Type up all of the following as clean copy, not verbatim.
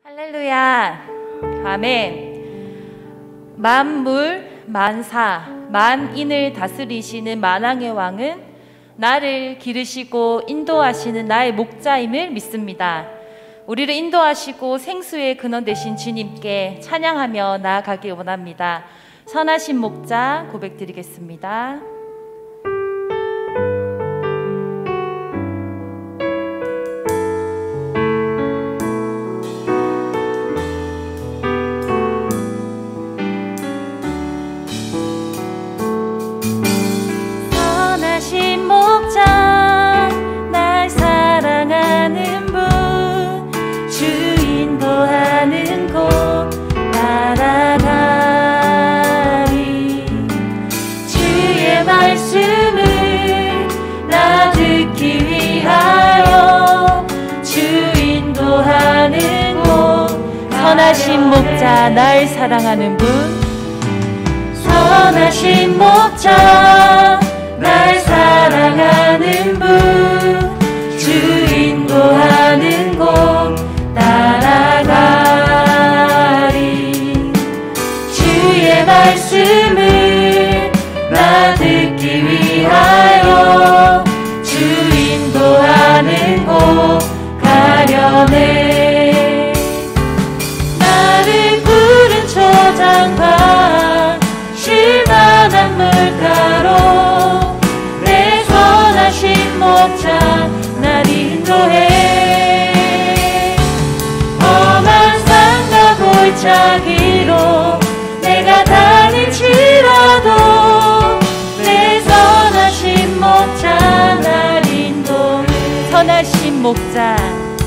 할렐루야. 아멘. 만물, 만사, 만인을 다스리시는 만왕의 왕은 나를 기르시고 인도하시는 나의 목자임을 믿습니다. 우리를 인도하시고 생수의 근원 되신 주님께 찬양하며 나아가길 원합니다. 선하신 목자 고백드리겠습니다. 선하신 목자 날 사랑하는 분 주 인도하는 곳 따라가리. 주의 말씀을 나 듣기 위하여 주 인도하는 곳. 선하신 목자 날 사랑하는 분, 선하신 목자 날 사랑하는 분 주 인도하는 곳 따라가리. 주의 말씀을 나 듣기 위하여 주 인도하는 곳 가려네. 나를 푸른 초장과 쉴만한 물가로 내 선하신 목자 날 인도해. 험한 산과 골짜기로 내가 다닐지라도 내 선하신 목자 날 인도해. 선하신 목자,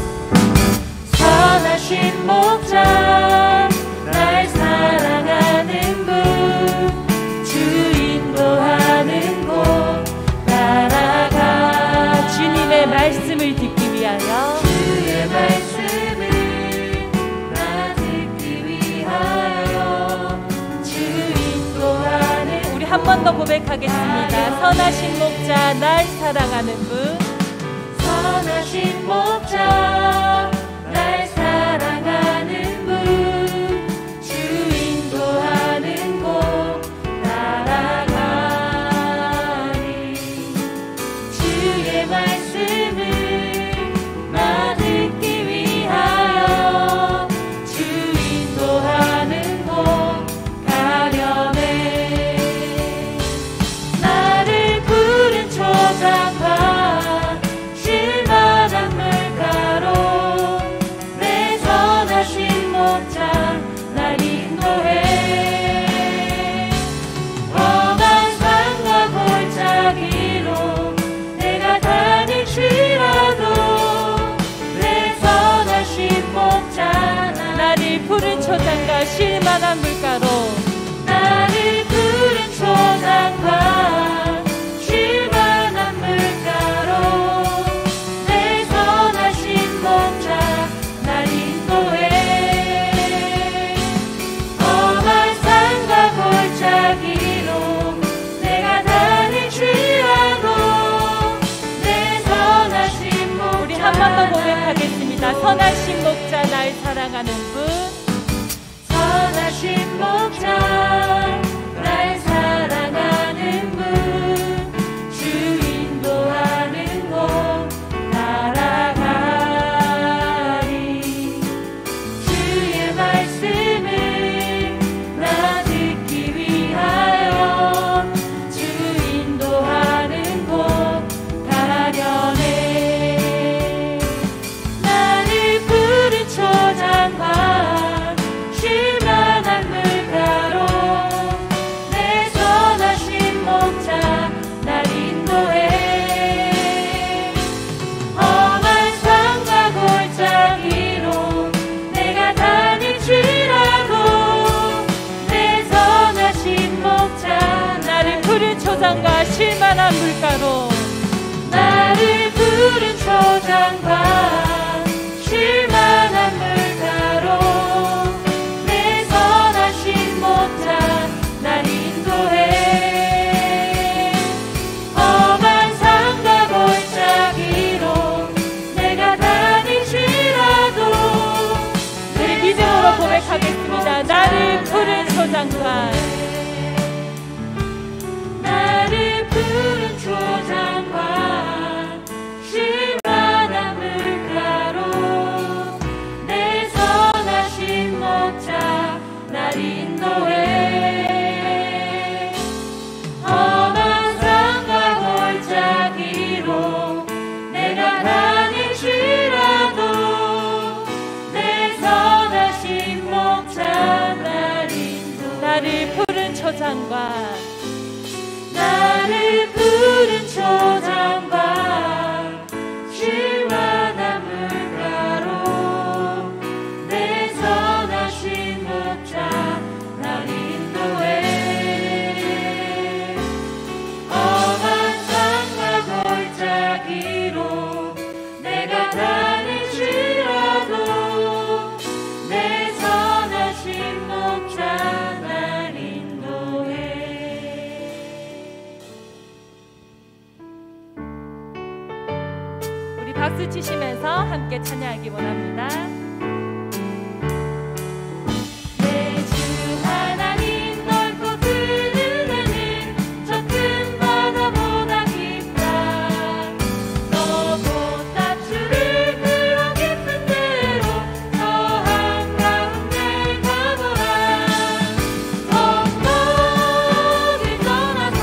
선하신 목자 날 사랑하는 분 주 인도하는 곳 따라가. 주님의 말씀을 듣기 위하여, 주의 말씀을 나 듣기 위하여 주 인도하는. 우리 한 번 더 고백하겠습니다. 선하신 목자 날 사랑하는 분, 선하신 목자 날 사랑하는 분 주 인도하는 곳 따라가리. 주의 말씀을 나 듣기 위하여 주 인도하는 곳 가려네. 나를 푸른 초장과 쉴만한 물가로 초장관, 나를 푸른 초장관 시원한 물가로 내 선하신 목자 날 인도해. 험한 산과 골짜기로 내가 다닐지라도 내 선하신 목자 날 인도해. 나를 푸른 초장관, 나를 푸른 초장관 시원한 물가로 내 선하신 목자 날 인도해. 험한 산과 골짜기로 내가 다닐지라도 내 선하신 목자 날 인도해. 우리 박수 치시면서 함께 찬양하기 원합니다. 내 주 하나님 넓고 푸르는 저 큰 바다보다 깊다. 너도 다투를 그와 깊은 데로 저 한가운데 가보라. 언덕을 떠나서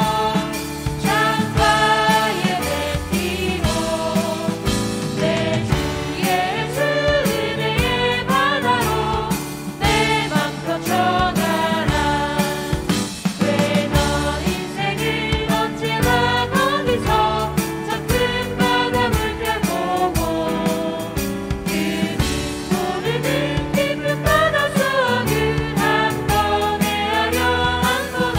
창가에 내피고 내 주 예수 은혜의 바다로 내 맘 펼쳐가라. 왜 너 인생을 언제나 거기서 저 큰 바다 물결 보고 그 빗소리는 깊은 바닷속을 한 번에 하려 하구나.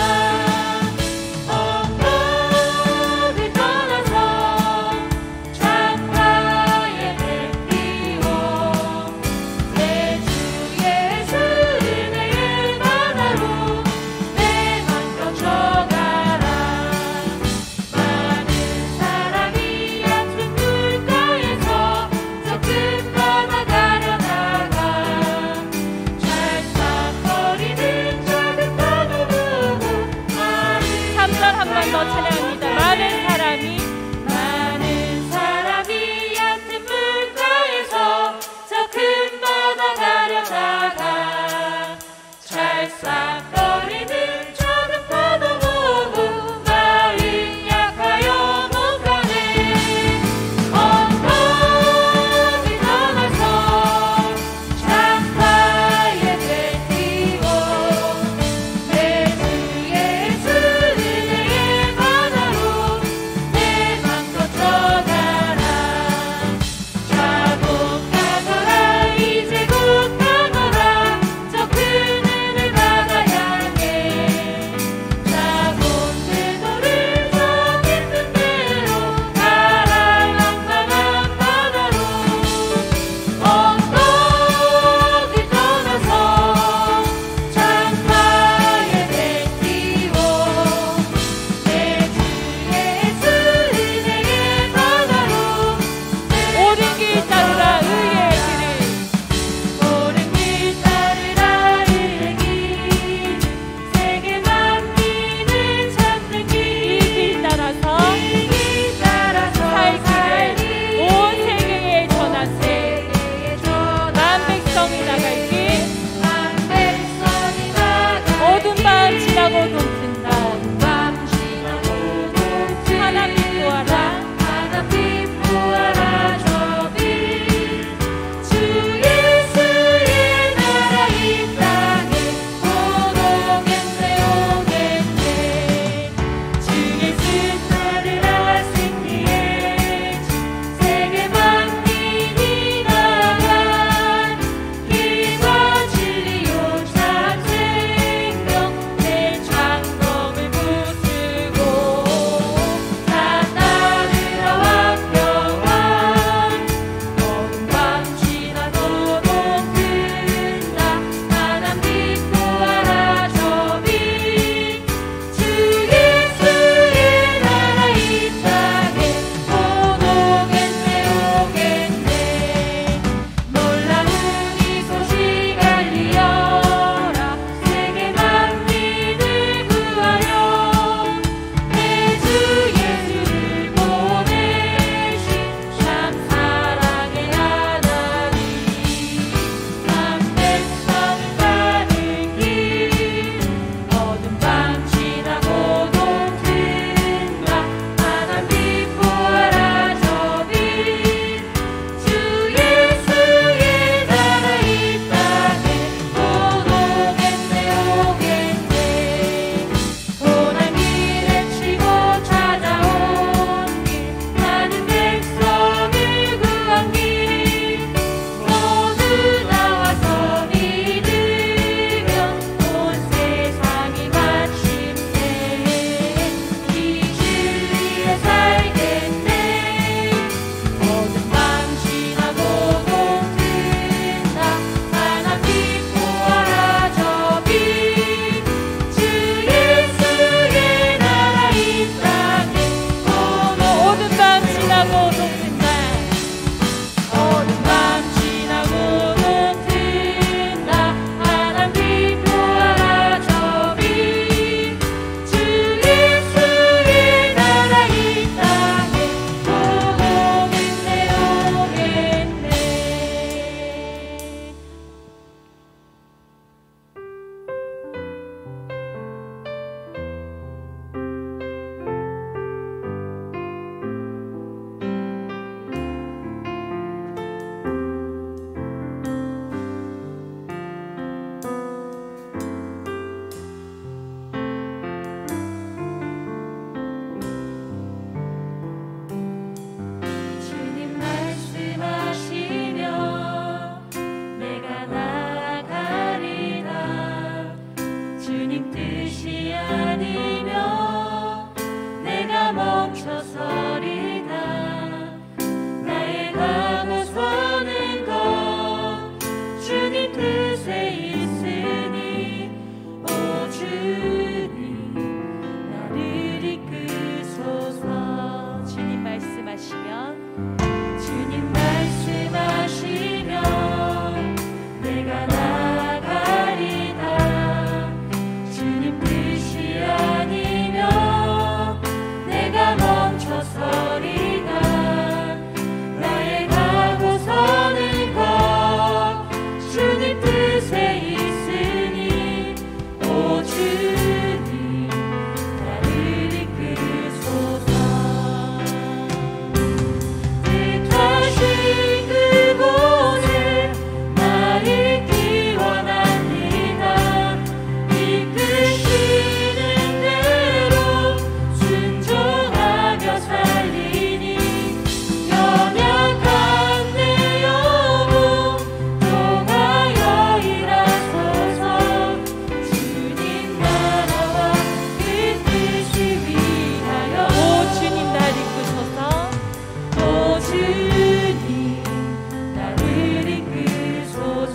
언덕을 떠나서 창가에 내피고 내 주 예수 은혜의 바다로 내 맘 펼쳐가라. 많은 사람이 얕은 물가에서 저 큰 바다 가려다가 찰싹거리는 작은 파도 보고 3절 한 번 더 찬양합니다. 많은 사람이 얕은 물가에서 저 큰 바다 가려다가 찰싹거리는 작은 파도 보고 마음 약하여 못 가네. 언덕을 떠나서 창가에 내피고 내 주 예수 은혜의 바다로 내 맘 펼쳐가라. 자고 가거라. 이제 곧 가거라. 저 큰 은혜 바다 향해. 자고 그도를 저 깊은 데로 가라.茫茫한 바다로 언덕을 떠나서 창가에 내피고 내 주 예수 은혜의 바다로 옳은 길 따르라 의의 길을. 옳은 길 따르라 의의 길. 세계 만민을 찾는 이 길. 길 따라서 이 길 따라서 살 길을 온 세계에 전하세. 만 백성이 나갈 길, 만 백성이 나갈 어두운 밤 지나고도 든다. 밤 지나고도 하나님 구하라. 하나님 구하라. 저빛 주 예수의 나라 이 땅에 곧 오겠네 오겠네. 주 예수 따르라 승리의 주. 세계 만민이 나아갈 길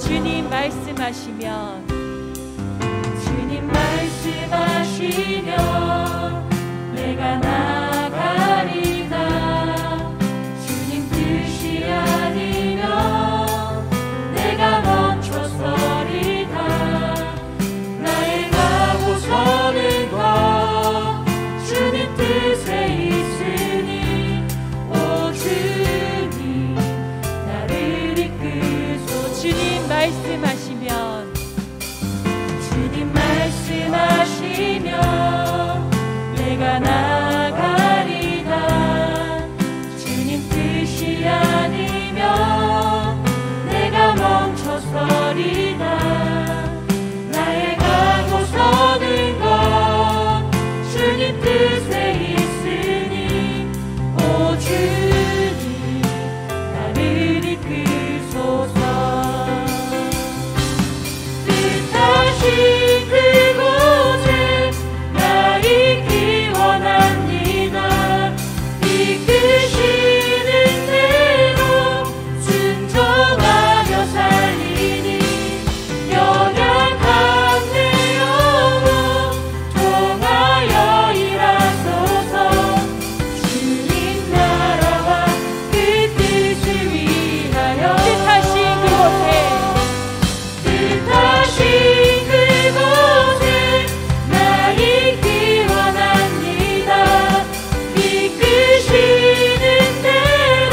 주님 말씀하시면 주님 말씀하시면 내가 나가리다. 주님 뜻이 아니면 내가 멈춰서리다. 나의 가고 서는 것 주님 뜻에 있으니 오 주님 나를 이끄소. 주님 말씀하시면 주님 말씀하시면 내가 나가리다. 주님 뜻이 아니면 내가 멈춰서리다. 나의 가고 서는 것 주님 뜻에 있으니 오 주님 나를 이끄소서. 뜻하신 그곳에 나 있기 원합니다. 이끄시는 대로 순종하며 살리니 연약한 내 영혼 통하여 일하소서. 주님 나라와 그 뜻을 위하여 뜻하신 그곳에 뜻하신 그곳에 나 있기 원합니다. 이끄시는 대로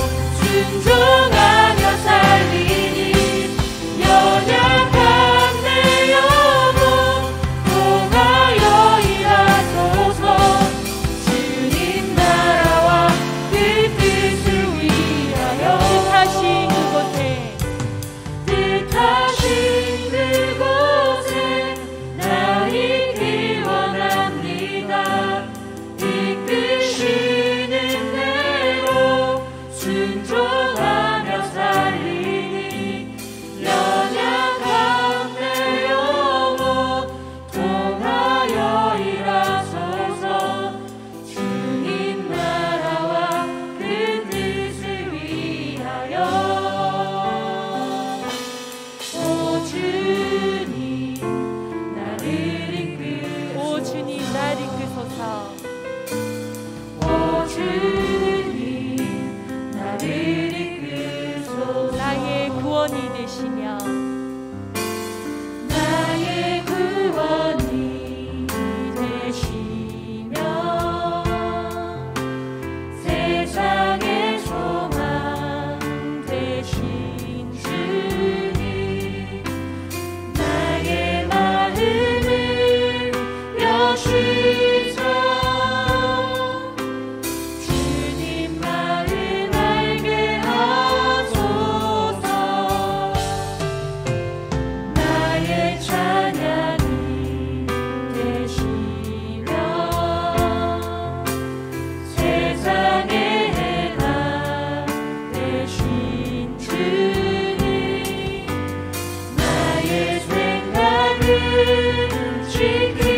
순종하며 살리니 연약한 내 영혼 통하여 일하소서. 주님 나라와 그 뜻을 위하여 뜻하신 그곳에 뜻하신 그곳에 나 있기 원합니다. 이끄시는 대로 순종하며 살리니 연약한 내 영혼 통하여 일하소서. 주님 나라와 그 뜻을 위하여 오 주님 나를 오 주님 날 이끄소서. 오 주님 나를 이끄소서. 나의 구원이 되시며 나의 구원이 되시며 세상의 소망 되신 주님 나의 마음을 여시사 주님 마음 알게 하소서. 나의 찬양이 되시며 세상의 해가 되신 주님 나의 생각을 지키소서.